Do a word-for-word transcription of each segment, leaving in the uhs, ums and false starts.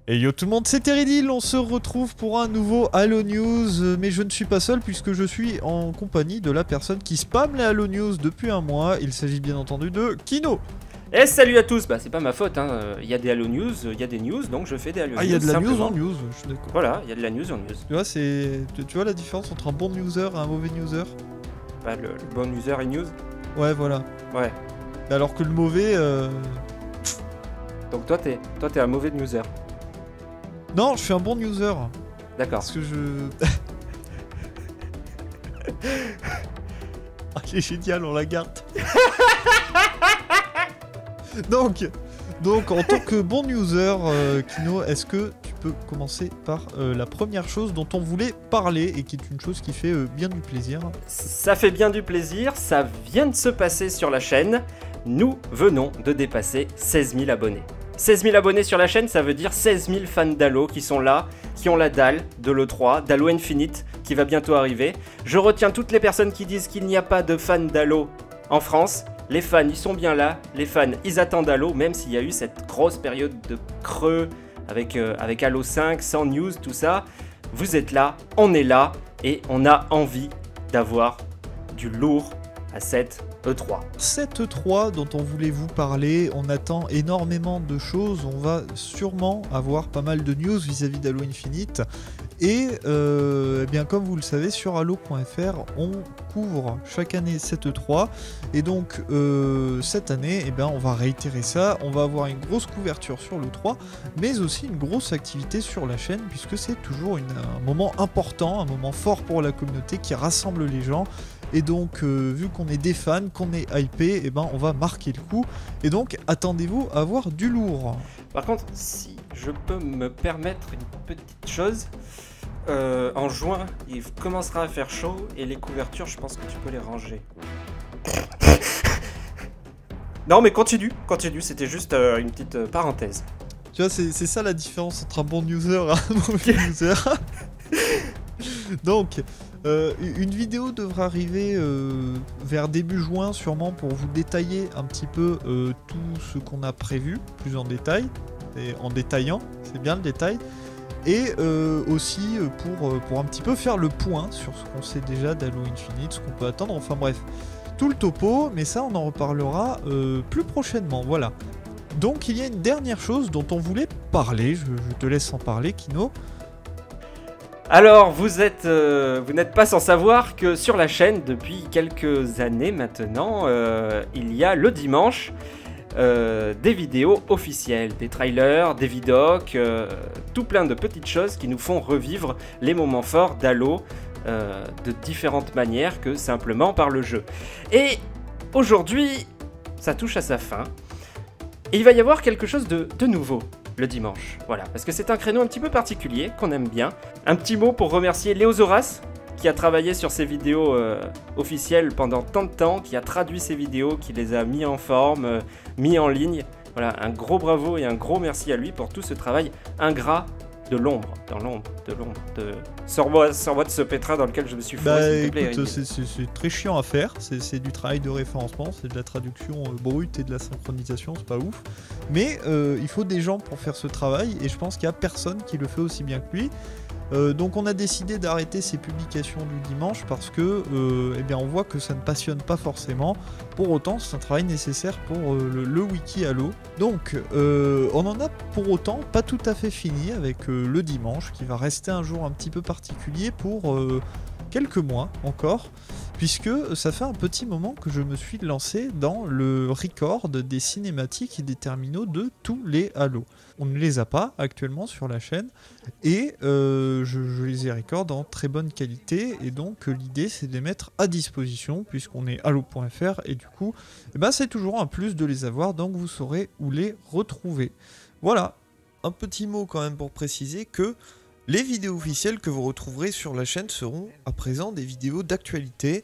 Et yo tout le monde, c'est Teridil, on se retrouve pour un nouveau Halo News, mais je ne suis pas seul puisque je suis en compagnie de la personne qui spamme les Halo News depuis un mois. Il s'agit bien entendu de Kino. Et salut à tous, bah c'est pas ma faute, hein. Il y a des Halo News, il y a des news, donc je fais des Halo News. Ah, il y a de la simplement. news en news, je suis d'accord. Voilà, il y a de la news en news. Tu vois, c'est, tu, tu vois la différence entre un bon newser et un mauvais newser? Bah, le, le bon user et news. Ouais, voilà. Ouais. Alors que le mauvais... Euh... Donc toi t'es toi t'es un mauvais newser. Non, je suis un bon newser. D'accord. Parce que je... Ah, il est génial, on la garde. donc, donc, en tant que bon user, euh, Kino, est-ce que tu peux commencer par euh, la première chose dont on voulait parler et qui est une chose qui fait euh, bien du plaisir? Ça fait bien du plaisir, ça vient de se passer sur la chaîne. Nous venons de dépasser seize mille abonnés. seize mille abonnés sur la chaîne, ça veut dire seize mille fans d'Halo qui sont là, qui ont la dalle de l'E trois, d'Halo Infinite qui va bientôt arriver. Je retiens toutes les personnes qui disent qu'il n'y a pas de fans d'Halo en France. Les fans, ils sont bien là. Les fans, ils attendent Halo, même s'il y a eu cette grosse période de creux avec, euh, avec Halo cinq, sans news, tout ça. Vous êtes là, on est là, et on a envie d'avoir du lourd à cette E trois. Cette E trois dont on voulait vous parler, on attend énormément de choses, on va sûrement avoir pas mal de news vis-à-vis d'Halo Infinite, et euh, eh bien comme vous le savez, sur Halo point F R, on couvre chaque année cette E trois, et donc euh, cette année, eh bien, on va réitérer ça, on va avoir une grosse couverture sur l'E trois, mais aussi une grosse activité sur la chaîne, puisque c'est toujours une, un moment important, un moment fort pour la communauté qui rassemble les gens. Et donc, euh, vu qu'on est des fans, qu'on est hypé, eh ben, on va marquer le coup. Et donc, attendez-vous à avoir du lourd. Par contre, si je peux me permettre une petite chose, euh, en juin, il commencera à faire chaud et les couvertures, je pense que tu peux les ranger. Non, mais continue, continue, c'était juste euh, une petite euh, parenthèse. Tu vois, c'est ça la différence entre un bon user et un mauvais user. Donc, euh, une vidéo devra arriver euh, vers début juin sûrement pour vous détailler un petit peu euh, tout ce qu'on a prévu, plus en détail, et en détaillant, c'est bien le détail, et euh, aussi pour, pour un petit peu faire le point sur ce qu'on sait déjà d'Halo Infinite, ce qu'on peut attendre, enfin bref, tout le topo, mais ça on en reparlera euh, plus prochainement, voilà. Donc il y a une dernière chose dont on voulait parler, je, je te laisse en parler Kino. Alors, vous êtes, euh, vous n'êtes pas sans savoir que sur la chaîne, depuis quelques années maintenant, euh, il y a le dimanche euh, des vidéos officielles, des trailers, des vidocs, euh, tout plein de petites choses qui nous font revivre les moments forts d'Halo euh, de différentes manières que simplement par le jeu. Et aujourd'hui, ça touche à sa fin, et il va y avoir quelque chose de, de nouveau. Le dimanche, voilà, parce que c'est un créneau un petit peu particulier, qu'on aime bien. Un petit mot pour remercier Léo Zoras, qui a travaillé sur ces vidéos euh, officielles pendant tant de temps, qui a traduit ces vidéos, qui les a mis en forme, euh, mis en ligne. Voilà, un gros bravo et un gros merci à lui pour tout ce travail ingrat de l'ombre, dans l'ombre, de l'ombre, de... Sors-moi sors de ce pétrin dans lequel je me suis fourré, bah, s'il te plaît. écoute, c'est très chiant à faire, c'est du travail de référencement, c'est de la traduction euh, brute et de la synchronisation, c'est pas ouf. Mais euh, il faut des gens pour faire ce travail, et je pense qu'il n'y a personne qui le fait aussi bien que lui. Euh, donc on a décidé d'arrêter ces publications du dimanche parce que euh, eh bien, on voit que ça ne passionne pas forcément. Pour autant, c'est un travail nécessaire pour euh, le, le wiki Halo. Donc euh, on en a pour autant pas tout à fait fini avec euh, le dimanche, qui va rester un jour un petit peu particulier pour euh, quelques mois encore, puisque ça fait un petit moment que je me suis lancé dans le record des cinématiques et des terminaux de tous les Halo. On ne les a pas actuellement sur la chaîne, et euh, je, je les ai record en très bonne qualité, et donc euh, l'idée c'est de les mettre à disposition, puisqu'on est Halo point F R, et du coup, eh ben, c'est toujours un plus de les avoir, donc vous saurez où les retrouver. Voilà, un petit mot quand même pour préciser que les vidéos officielles que vous retrouverez sur la chaîne seront à présent des vidéos d'actualité,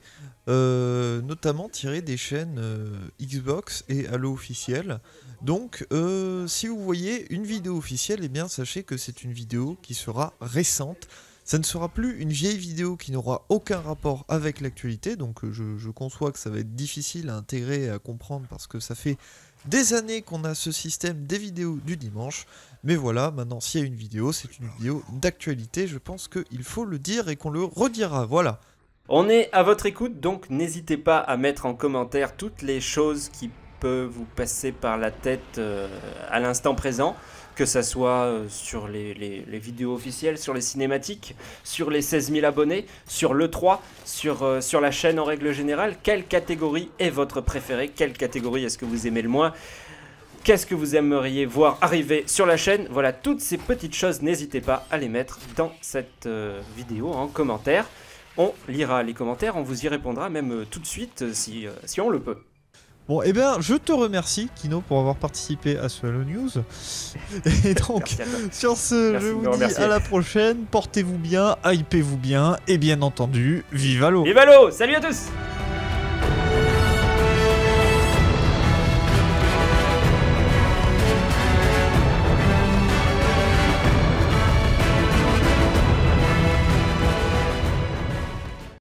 euh, notamment tirées des chaînes euh, Xbox et Halo officielles. Donc euh, si vous voyez une vidéo officielle, eh bien sachez que c'est une vidéo qui sera récente. Ça ne sera plus une vieille vidéo qui n'aura aucun rapport avec l'actualité, donc je, je conçois que ça va être difficile à intégrer et à comprendre parce que ça fait des années qu'on a ce système des vidéos du dimanche. Mais voilà, maintenant s'il y a une vidéo, c'est une vidéo d'actualité. Je pense qu'il faut le dire et qu'on le redira. Voilà. On est à votre écoute, donc n'hésitez pas à mettre en commentaire toutes les choses qui peuvent vous passer par la tête euh, à l'instant présent. Que ça soit euh, sur les, les, les vidéos officielles, sur les cinématiques, sur les seize mille abonnés, sur l'E trois, sur, euh, sur la chaîne en règle générale. Quelle catégorie est votre préférée? Quelle catégorie est-ce que vous aimez le moins? Qu'est-ce que vous aimeriez voir arriver sur la chaîne? Voilà, toutes ces petites choses, n'hésitez pas à les mettre dans cette euh, vidéo en commentaire. On lira les commentaires, on vous y répondra même euh, tout de suite euh, si, euh, si on le peut. Bon, eh bien, je te remercie, Kino, pour avoir participé à ce Halo News. Et donc, sur ce, Merci je de vous me dis remercier. à la prochaine. Portez-vous bien, hypez-vous bien, et bien entendu, vive Halo! Vive Halo! Salut à tous!